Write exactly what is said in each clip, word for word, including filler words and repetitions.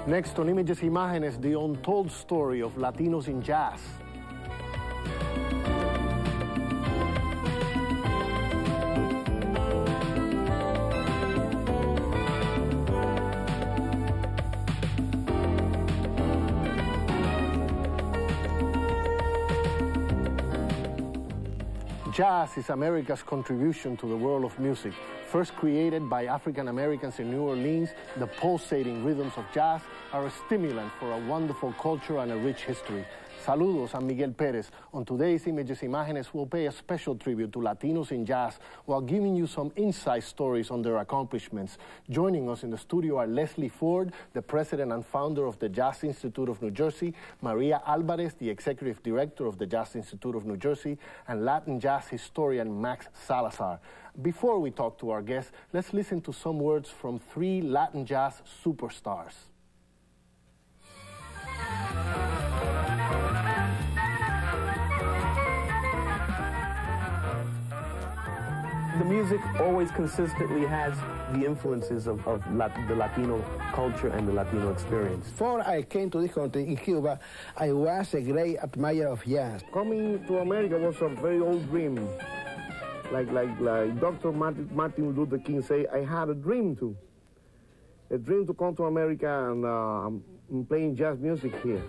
Next on Images Imágenes, the untold story of Latinos in jazz. Jazz is America's contribution to the world of music. First created by African Americans in New Orleans, the pulsating rhythms of jazz are a stimulant for a wonderful culture and a rich history. Saludos, I'm Miguel Perez. On today's Images Imágenes, we'll pay a special tribute to Latinos in jazz while giving you some inside stories on their accomplishments. Joining us in the studio are Leslie Ford, the president and founder of the Jazz Institute of New Jersey, Maria Alvarez, the executive director of the Jazz Institute of New Jersey, and Latin jazz historian Max Salazar. Before we talk to our guests, let's listen to some words from three Latin jazz superstars. The music always consistently has the influences of, of Lat the Latino culture and the Latino experience. Before I came to this country in Cuba, I was a great admirer of jazz. Coming to America was a very old dream. Like, like, like Doctor Martin, Martin Luther King say, I had a dream to. A dream to come to America and uh, I'm playing jazz music here.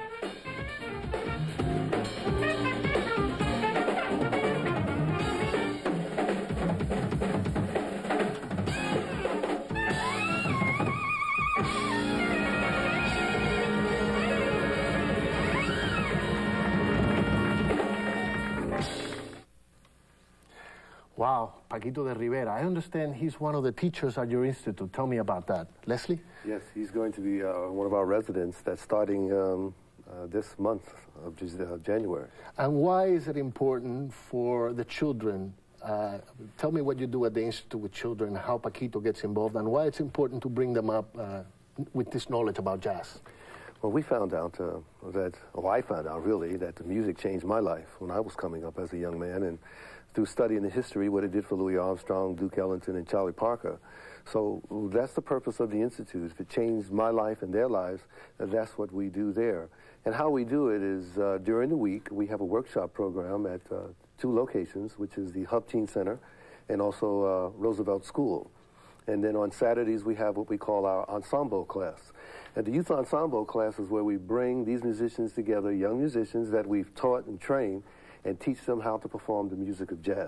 Wow, Paquito de Rivera. I understand he's one of the teachers at your institute. Tell me about that. Leslie? Yes, he's going to be uh, one of our residents that's starting um, uh, this month of uh, January. And why is it important for the children? Uh, tell me what you do at the Institute with children, how Paquito gets involved, and why it's important to bring them up uh, with this knowledge about jazz. Well, we found out uh, that, well, I found out really, that the music changed my life when I was coming up as a young man, and through studying the history, what it did for Louis Armstrong, Duke Ellington, and Charlie Parker. So that's the purpose of the Institute. If it changed my life and their lives, that's what we do there. And how we do it is uh, during the week, we have a workshop program at uh, two locations, which is the Hub Teen Center and also uh, Roosevelt School. And then on Saturdays, we have what we call our ensemble class. And the youth ensemble class is where we bring these musicians together, young musicians that we've taught and trained, and teach them how to perform the music of jazz.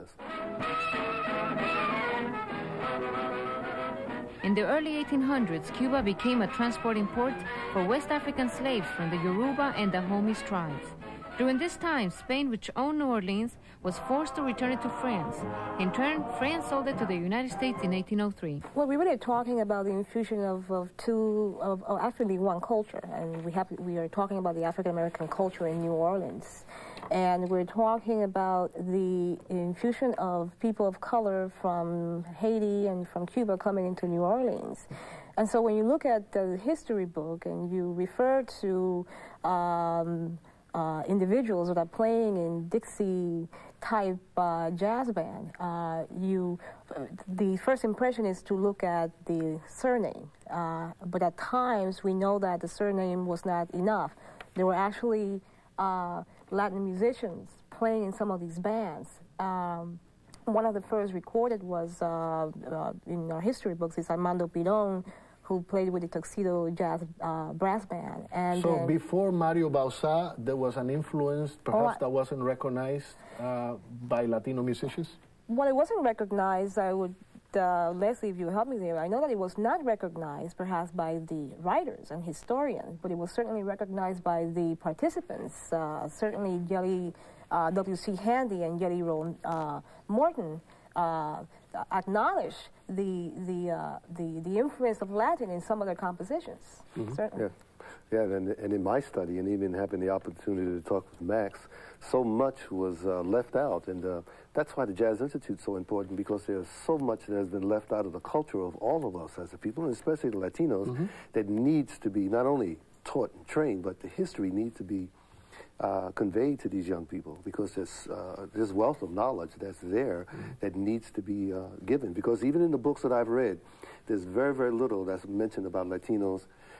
In the early eighteen hundreds, Cuba became a transporting port for West African slaves from the Yoruba and Dahomis tribes. During this time, Spain, which owned New Orleans, was forced to return it to France. In turn, France sold it to the United States in eighteen oh three. Well, we really are talking about the infusion of, of two, of, of actually one culture, and we have we are talking about the African American culture in New Orleans. And we're talking about the infusion of people of color from Haiti and from Cuba coming into New Orleans. And so when you look at the history book and you refer to um, uh, individuals that are playing in Dixie-type uh, jazz band, uh, you, uh, the first impression is to look at the surname. Uh, but at times we know that the surname was not enough. There were actually uh, Latin musicians playing in some of these bands. Um, one of the first recorded was, uh, uh, in our history books, is Armando Piron, who played with the Tuxedo Jazz uh, Brass Band. And so then, before Mario Bauza, there was an influence, perhaps, oh, that wasn't recognized uh, by Latino musicians? Well, it wasn't recognized. I would, uh, Leslie, if you help me there, I know that it was not recognized, perhaps, by the writers and historians, but it was certainly recognized by the participants. Uh, certainly, Jelly, uh, W C Handy and Jelly Roll uh, Morton uh, acknowledge the the, uh, the the influence of Latin in some of their compositions. Mm-hmm. Certainly. Yeah, yeah, and, and in my study, and even having the opportunity to talk with Max, so much was uh, left out, and uh, that's why the Jazz Institute is so important, because there's so much that has been left out of the culture of all of us as a people, and especially the Latinos, mm-hmm. that needs to be not only taught and trained, but the history needs to be Uh, conveyed to these young people, because there's uh, this wealth of knowledge that's there mm-hmm. that needs to be uh, given. Because even in the books that I've read, there's very, very little that's mentioned about Latinos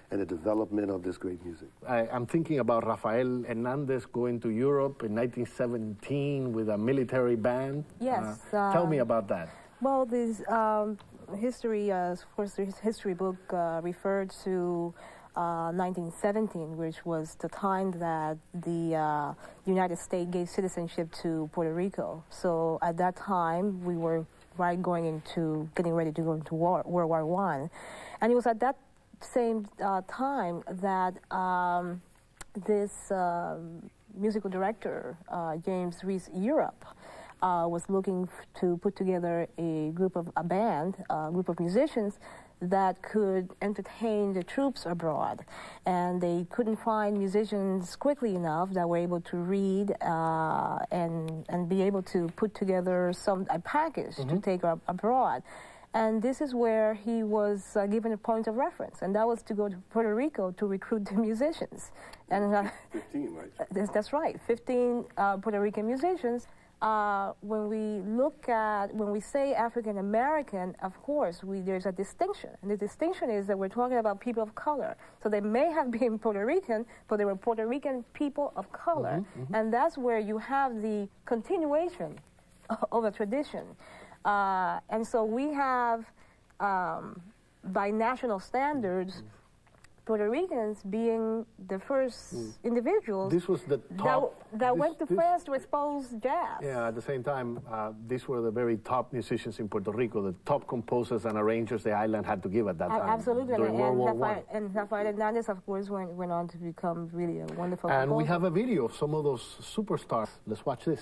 and the development of this great music. I, I'm thinking about Rafael Hernandez going to Europe in nineteen seventeen with a military band. Yes. Uh, tell me um, about that. Well, this um, history, uh, of course, this history book uh, referred to uh, nineteen seventeen, which was the time that the uh, United States gave citizenship to Puerto Rico. So at that time, we were right going into, getting ready to go into war, World War One. And it was at that same uh, time that um, this uh, musical director, uh, James Reese Europe, uh, was looking f to put together a group of, a band, a group of musicians that could entertain the troops abroad. And they couldn't find musicians quickly enough that were able to read uh, and, and be able to put together some a package mm-hmm. to take up abroad. And this is where he was uh, given a point of reference, and that was to go to Puerto Rico to recruit the musicians. And uh, fifteen, right? That's, that's right, fifteen uh, Puerto Rican musicians. Uh, when we look at, when we say African American, of course, we, there's a distinction. And the distinction is that we're talking about people of color. So they may have been Puerto Rican, but they were Puerto Rican people of color. Mm-hmm, mm-hmm. And that's where you have the continuation of a tradition. Uh, and so we have, um, by national standards, mm. Puerto Ricans being the first mm. individuals this was the top, that, that this, went to this, France to expose jazz. Yeah, at the same time, uh, these were the very top musicians in Puerto Rico, the top composers and arrangers the island had to give at that time. Absolutely, during and, World and, War Rafael, One. and Rafael Hernandez, of course, went, went on to become really a wonderful And composer. we have a video of some of those superstars. Let's watch this.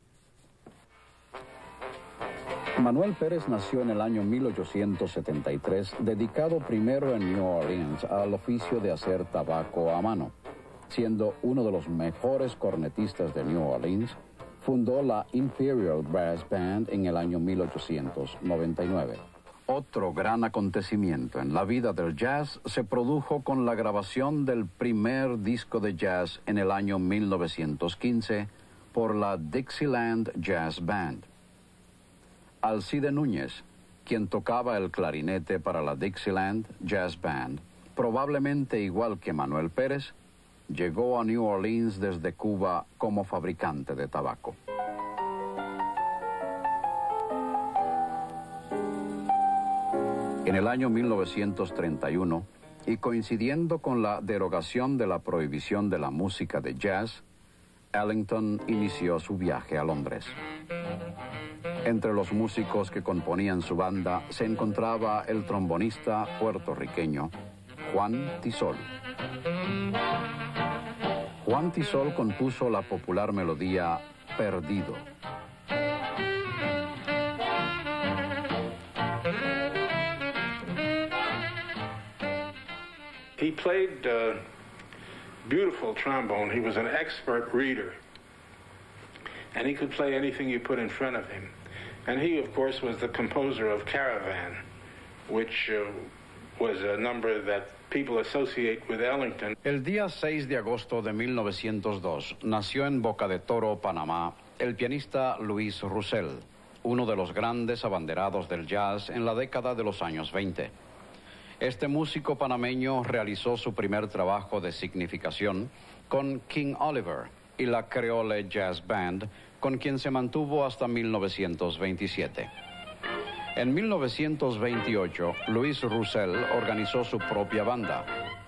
Manuel Pérez nació en el año mil ochocientos setenta y tres, dedicado primero en New Orleans al oficio de hacer tabaco a mano. Siendo uno de los mejores cornetistas de New Orleans, fundó la Imperial Brass Band en el año mil ochocientos noventa y nueve. Otro gran acontecimiento en la vida del jazz se produjo con la grabación del primer disco de jazz en el año mil novecientos quince por la Dixieland Jazz Band. Alcide Núñez, quien tocaba el clarinete para la Dixieland Jazz Band, probablemente igual que Manuel Pérez, llegó a New Orleans desde Cuba como fabricante de tabaco. En el año mil novecientos treinta y uno, y coincidiendo con la derogación de la prohibición de la música de jazz, Ellington inició su viaje a Londres. Entre los músicos que componían su banda se encontraba el trombonista puertorriqueño Juan Tisol. Juan Tisol compuso la popular melodía Perdido. He played uh, beautiful trombone. He was an expert reader, and he could play anything you put in front of him. And he, of course, was the composer of Caravan, which uh, was a number that people associate with Ellington. El día seis de agosto de mil novecientos dos nació en Boca de Toro, Panamá, el pianista Luis Roussel, uno de los grandes abanderados del jazz en la década de los años veinte. Este músico panameño realizó su primer trabajo de significación con King Oliver y la Creole Jazz Band, con quien se mantuvo hasta mil novecientos veintisiete. En mil novecientos veintiocho, Luis Roussel organizó su propia banda.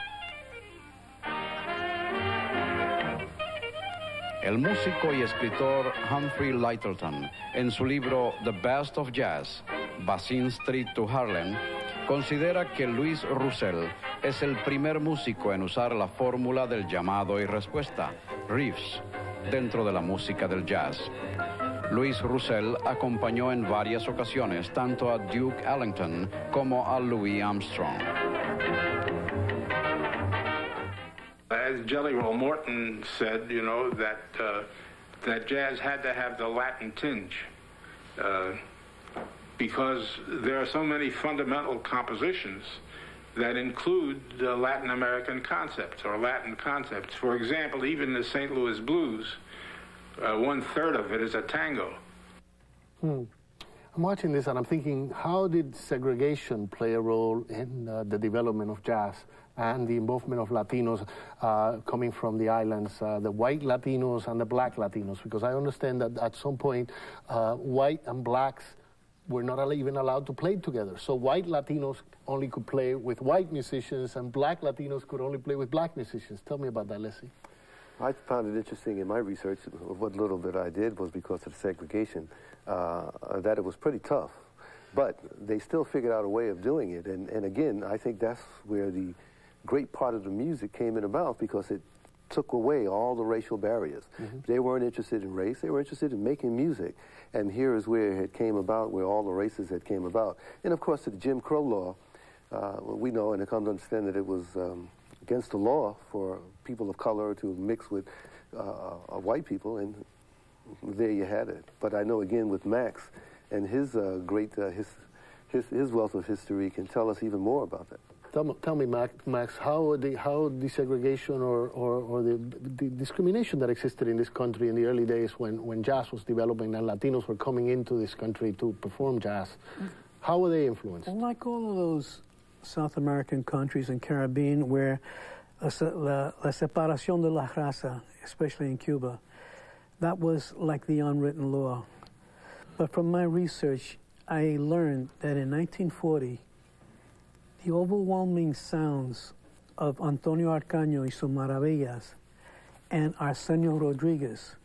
El músico y escritor Humphrey Lyttelton, en su libro The Best of Jazz, Basin Street to Harlem, considera que Luis Roussel es el primer músico en usar la fórmula del llamado y respuesta, riffs, dentro de la música del jazz. Luis Roussel acompañó en varias ocasiones tanto a Duke Ellington como a Louis Armstrong. As Jelly Roll Morton said, you know, that, uh, that jazz had to have the Latin tinge. Uh, because there are so many fundamental compositions that include uh, Latin American concepts or Latin concepts. For example, even the Saint Louis Blues, uh, one-third of it is a tango. Hmm. I'm watching this and I'm thinking, how did segregation play a role in uh, the development of jazz? and the involvement of Latinos uh, coming from the islands, uh, the white Latinos and the black Latinos, because I understand that at some point uh, white and blacks were not even allowed to play together. So white Latinos only could play with white musicians and black Latinos could only play with black musicians. Tell me about that, Leslie. I found it interesting in my research, what little bit I did was because of segregation, uh, that it was pretty tough. But they still figured out a way of doing it. And, and again, I think that's where the great part of the music came in about, because it took away all the racial barriers. Mm-hmm. They weren't interested in race, they were interested in making music. And here is where it came about, where all the races had came about. And of course, the Jim Crow law, uh, we know and it comes to understand that it was um, against the law for people of color to mix with uh, uh, white people, and there you had it. But I know again with Max and his uh, great, uh, his, his, his wealth of history can tell us even more about that. Tell me, tell me Max, Max, how the how the segregation or, or, or the, the discrimination that existed in this country in the early days when, when jazz was developing and Latinos were coming into this country to perform jazz, how were they influenced? Well, like all of those South American countries and Caribbean where la, la, la separación de la raza, especially in Cuba, that was like the unwritten law. But from my research, I learned that in nineteen forty, the overwhelming sounds of Antonio Arcaño y sus Maravillas and Arsenio Rodriguez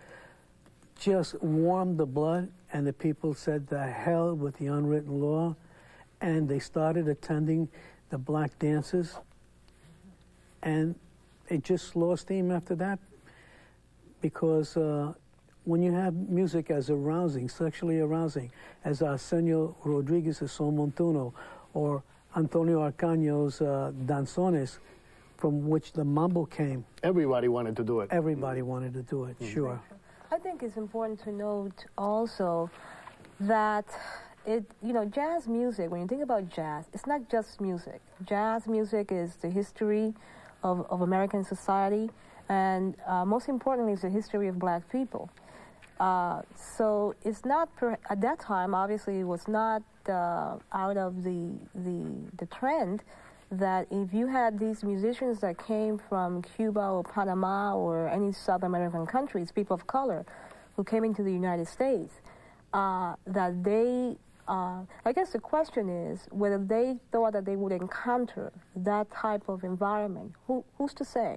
just warmed the blood, and the people said the hell with the unwritten law, and they started attending the black dances, and it just lost steam after that, because uh, when you have music as arousing, sexually arousing, as Arsenio Rodriguez's Son Montuno, or Antonio Arcaño's uh, Danzones, from which the mambo came. Everybody wanted to do it. Everybody wanted to do it, mm-hmm. Sure. I think it's important to note also that it, you know, jazz music, when you think about jazz, it's not just music. Jazz music is the history of, of American society, and uh, most importantly, it's the history of black people. Uh, so it's not, per, at that time, obviously, it was not uh, out of the, the, the trend that if you had these musicians that came from Cuba or Panama or any South American countries, people of color, who came into the United States, uh, that they, uh, I guess the question is whether they thought that they would encounter that type of environment. Who, who's to say?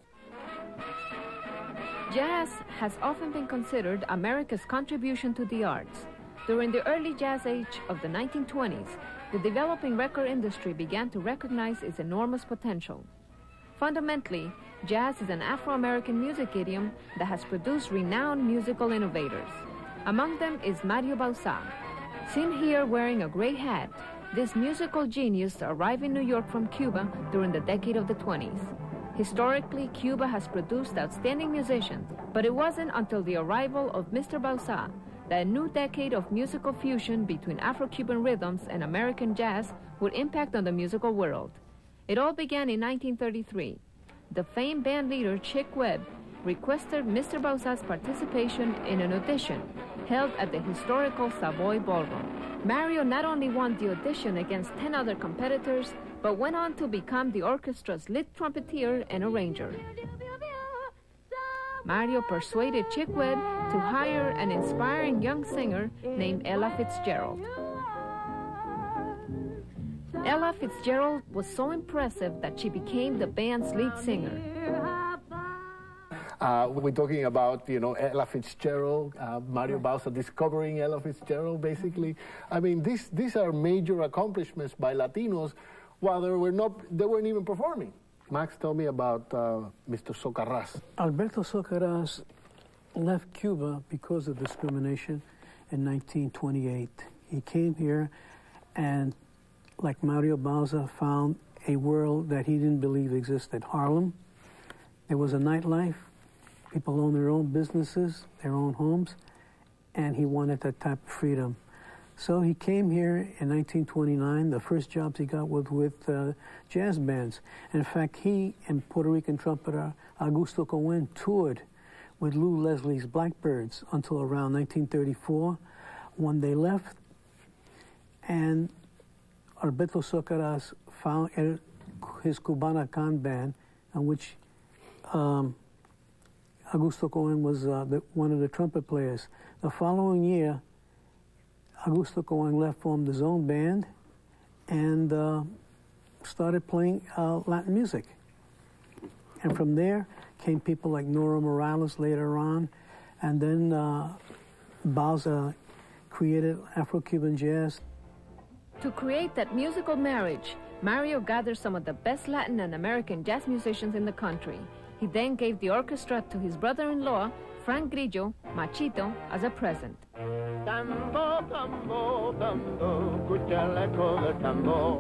Jazz has often been considered America's contribution to the arts. During the early jazz age of the nineteen twenties, the developing record industry began to recognize its enormous potential. Fundamentally, jazz is an Afro-American music idiom that has produced renowned musical innovators. Among them is Mario Bauzá. Seen here wearing a gray hat, this musical genius arrived in New York from Cuba during the decade of the twenties. Historically, Cuba has produced outstanding musicians, but it wasn't until the arrival of Mister Bauzá that a new decade of musical fusion between Afro-Cuban rhythms and American jazz would impact on the musical world. It all began in nineteen thirty-three. The famed band leader Chick Webb requested Mister Bauzá's participation in an audition held at the historical Savoy Ballroom. Mario not only won the audition against ten other competitors, but went on to become the orchestra's lead trumpeter and arranger. Mario persuaded Chick Webb to hire an inspiring young singer named Ella Fitzgerald. Ella Fitzgerald was so impressive that she became the band's lead singer. Uh, we're talking about, you know, Ella Fitzgerald, uh, Mario Bauzá discovering Ella Fitzgerald, basically. I mean, these, these are major accomplishments by Latinos while they, were not, they weren't even performing. Max, tell me about uh, Mister Socarrás. Alberto Socarrás left Cuba because of discrimination in nineteen twenty-eight. He came here and, like Mario Bauzá, found a world that he didn't believe existed. Harlem, there was a nightlife. People owned their own businesses, their own homes, and he wanted that type of freedom. So he came here in nineteen twenty-nine. The first jobs he got was with uh, jazz bands. In fact, he and Puerto Rican trumpeter Augusto Cohen toured with Lou Leslie's Blackbirds until around nineteen thirty-four, when they left. And Alberto Socarrás found, his Cubanacan band, in which um, Augusto Cohen was uh, the, one of the trumpet players. The following year, Augusto Cohen left, formed his own band, and uh, started playing uh, Latin music. And from there came people like Nora Morales later on, and then uh, Bauza created Afro-Cuban jazz. To create that musical marriage, Mario gathered some of the best Latin and American jazz musicians in the country. He then gave the orchestra to his brother-in-law, Frank Grillo, Machito, as a present. Tambo, tambo, tambo, escucha el eco del tambor.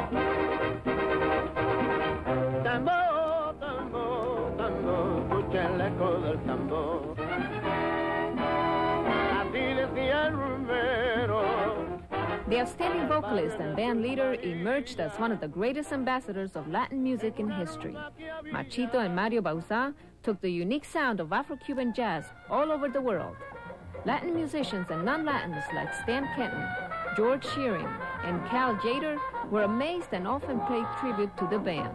Tambo, tambo, tambo, escucha el eco del tambor. Así decía el rumero. The outstanding vocalist and band leader emerged as one of the greatest ambassadors of Latin music in history. Machito and Mario Bauza took the unique sound of Afro-Cuban jazz all over the world. Latin musicians and non-Latins like Stan Kenton, George Shearing, and Cal Tjader were amazed and often paid tribute to the band.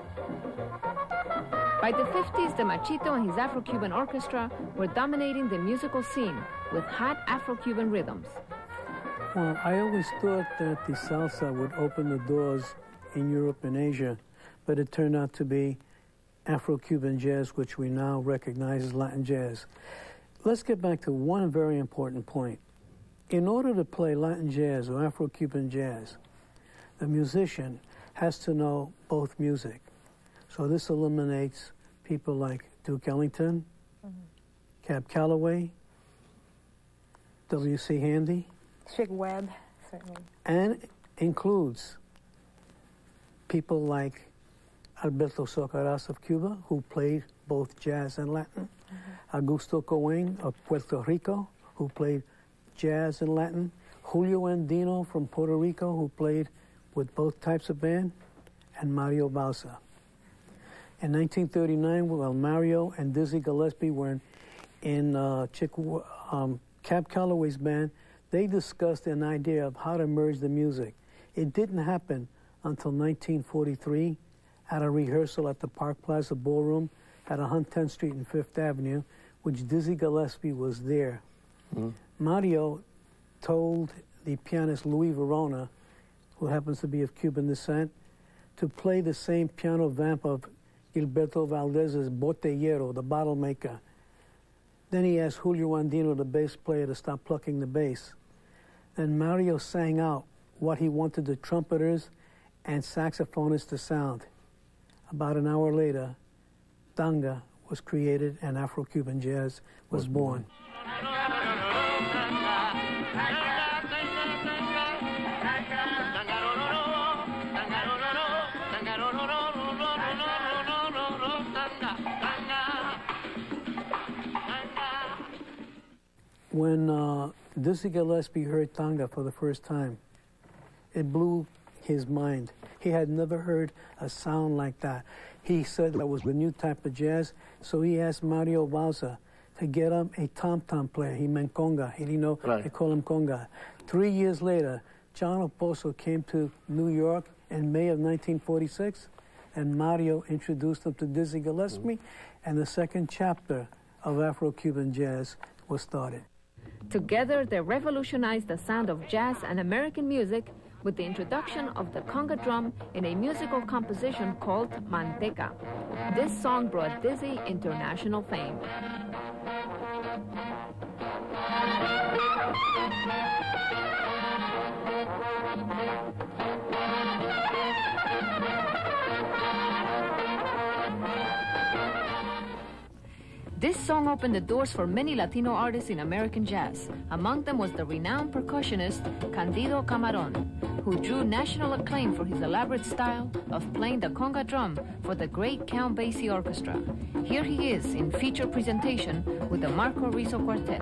By the fifties, the Machito and his Afro-Cuban orchestra were dominating the musical scene with hot Afro-Cuban rhythms. Well, I always thought that the salsa would open the doors in Europe and Asia, but it turned out to be Afro-Cuban jazz, which we now recognize as Latin jazz. Let's get back to one very important point. In order to play Latin jazz or Afro-Cuban jazz, the musician has to know both music. So this eliminates people like Duke Ellington, mm-hmm. Cab Calloway, W C Handy. Chick Webb, certainly. And includes people like Alberto Socarrás of Cuba, who played both jazz and Latin. Mm-hmm. Augusto Cohen of Puerto Rico, who played jazz and Latin. Julio Andino from Puerto Rico, who played with both types of band. And Mario Bauza. In nineteen thirty-nine, while Mario and Dizzy Gillespie were in, in uh, Chick, um, Cab Calloway's band, they discussed an idea of how to merge the music. It didn't happen until nineteen forty-three at a rehearsal at the Park Plaza Ballroom at one hundred tenth Street and Fifth Avenue, which Dizzy Gillespie was there. Mm-hmm. Mario told the pianist Louis Verona, who happens to be of Cuban descent, to play the same piano vamp of Gilberto Valdez's Botellero, the bottle maker. Then he asked Julio Andino, the bass player, to stop plucking the bass. Then Mario sang out what he wanted the trumpeters and saxophonists to sound. About an hour later, Tanga was created and Afro-Cuban jazz was, was born. born. When uh, Dizzy Gillespie heard Tanga for the first time, it blew his mind. He had never heard a sound like that. He said that was the new type of jazz, so he asked Mario Bauza to get him a tom-tom player. He meant conga. He didn't know right. They call him conga. Three years later, John Oposo came to New York in May of nineteen forty-six, and Mario introduced him to Dizzy Gillespie, mm-hmm. and the second chapter of Afro-Cuban jazz was started. Together, they revolutionized the sound of jazz and American music with the introduction of the conga drum in a musical composition called Manteca. This song brought Dizzy international fame. This song opened the doors for many Latino artists in American jazz. Among them was the renowned percussionist Candido Camarón, who drew national acclaim for his elaborate style of playing the conga drum for the great Count Basie Orchestra. Here he is in feature presentation with the Marco Rizzo Quartet.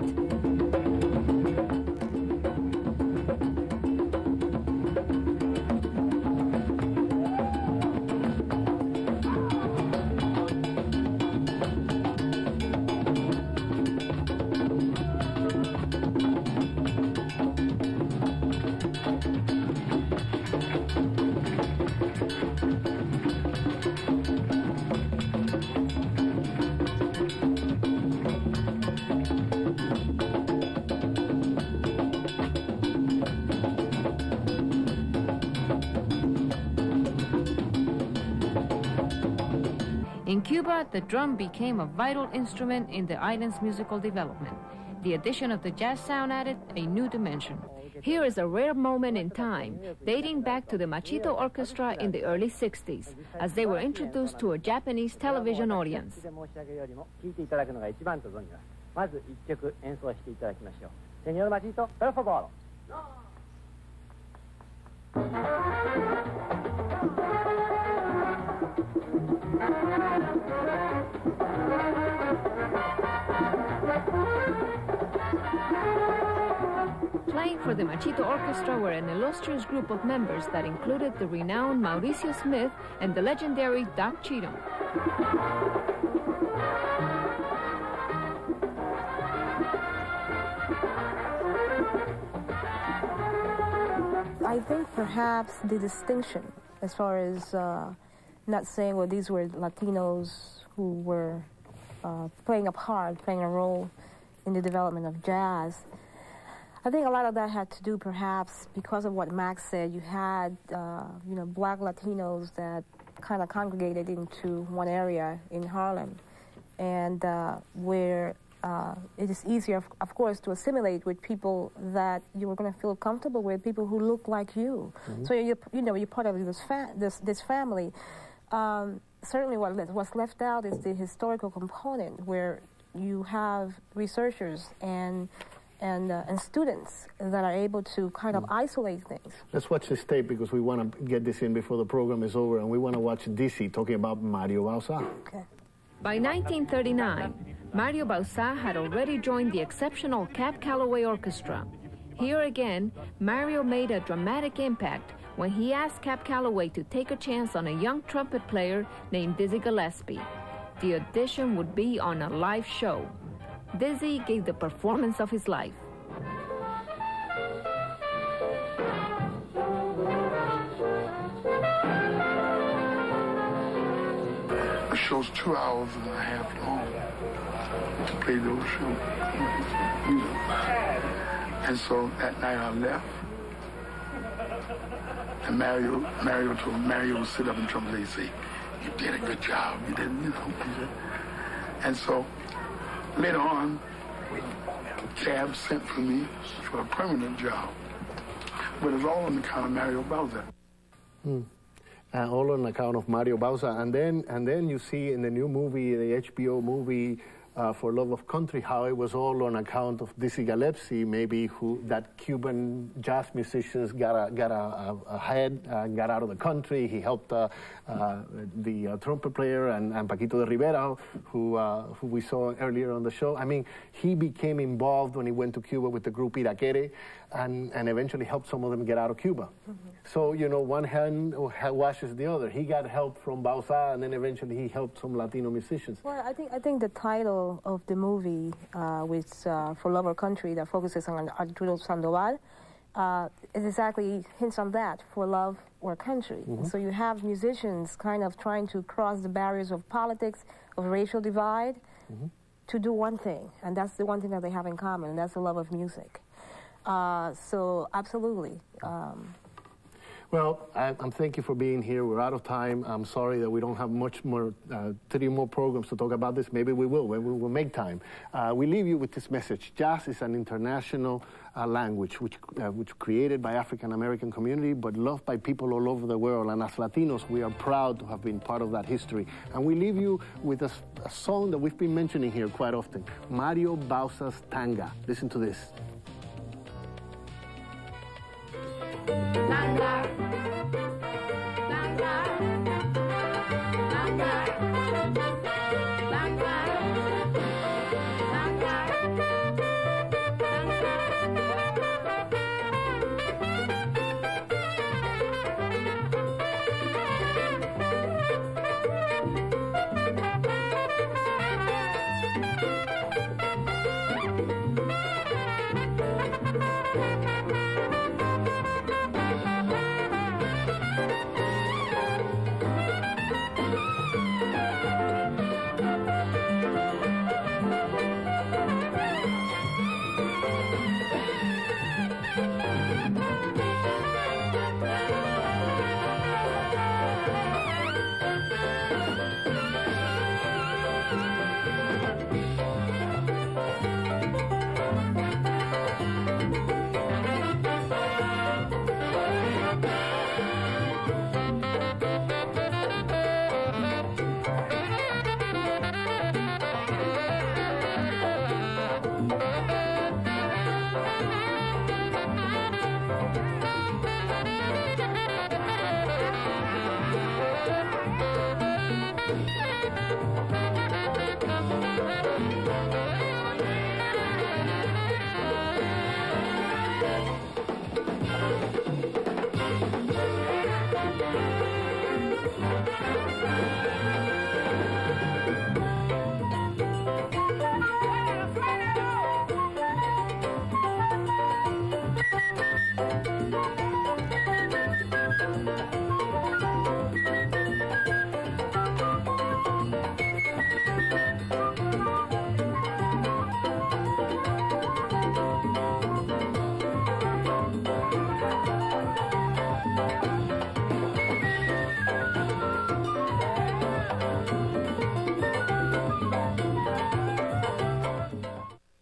Cuba, the drum became a vital instrument in the island's musical development. The addition of the jazz sound added a new dimension. Here is a rare moment in time, dating back to the Machito Orchestra in the early sixties, as they were introduced to a Japanese television audience. Señor Machito, per favor. Playing for the Machito Orchestra were an illustrious group of members that included the renowned Mauricio Smith and the legendary Doc Cheatham. I think perhaps the distinction, as far as uh, not saying, well, these were Latinos who were uh, playing a part, playing a role in the development of jazz. I think a lot of that had to do, perhaps, because of what Max said. You had, uh, you know, black Latinos that kind of congregated into one area in Harlem, and uh, where uh, it is easier, of, of course, to assimilate with people that you were going to feel comfortable with, people who look like you. Mm-hmm. So you, you know, you're part of this fa this this family. Um, certainly, what what's left out is the historical component, where you have researchers and. And, uh, and students that are able to kind of isolate things. Let's watch this tape because we want to get this in before the program is over, and we want to watch Dizzy talking about Mario Bauza. Okay. By nineteen thirty-nine, Mario Bauza had already joined the exceptional Cab Calloway Orchestra. Here again, Mario made a dramatic impact when he asked Cab Calloway to take a chance on a young trumpet player named Dizzy Gillespie. The audition would be on a live show. Dizzy gave the performance of his life. The show's two hours and a half long to play those shows. You know. And so that night I left. And Mario, Mario told Mario would sit up and trumpet and say, "You did a good job. You did, you know." And so later on, Cab sent for me for a permanent job, but it's all on account of Mario Bauza. Hmm. Uh, all on account of Mario Bauza, and then and then you see in the new movie, the H B O movie uh, For Love of Country, how it was all on account of Dizzy Gillespie, maybe who that Cuban jazz musicians got a, got a, a head, uh, got out of the country. He helped uh, uh, the uh, trumpet player and, and Paquito de Rivera, who uh, who we saw earlier on the show. I mean, he became involved when he went to Cuba with the group Iraquere, and and eventually helped some of them get out of Cuba. Mm-hmm. So you know, one hand washes the other. He got help from Bauza, and then eventually he helped some Latino musicians. Well, I think I think the title of the movie, uh, with uh, For Love or Country, that focuses on Arturo Sandoval, uh, is exactly hints on that, for love or country. Mm-hmm. So you have musicians kind of trying to cross the barriers of politics, of racial divide, mm-hmm. to do one thing, and that's the one thing that they have in common, and that's the love of music. Uh, so absolutely. Um, Well, I, I'm thank you for being here. We're out of time. I'm sorry that we don't have much more, uh, three more programs to talk about this. Maybe we will, when we will make time. Uh, we leave you with this message. Jazz is an international uh, language which, uh, which created by African-American community, but loved by people all over the world. And as Latinos, we are proud to have been part of that history. And we leave you with a, a song that we've been mentioning here quite often, Mario Bauza's Tanga. Listen to this.